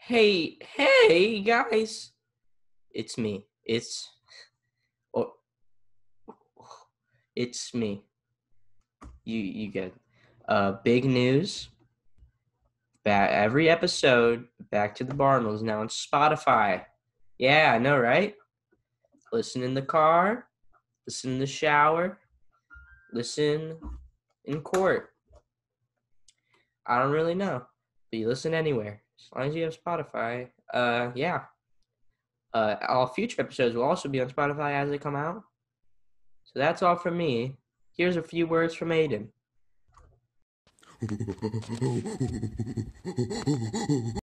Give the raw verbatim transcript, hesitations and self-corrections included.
Hey, hey, guys. It's me. It's oh, it's me. You you get uh big news. Back every episode, Back to the Barn is now on Spotify. Yeah, I know, right? Listen in the car, listen in the shower, listen in court. I don't really know, but you listen anywhere as long as you have Spotify. Uh, yeah. Uh, all future episodes will also be on Spotify as they come out. So that's all from me. Here's a few words from Aiden.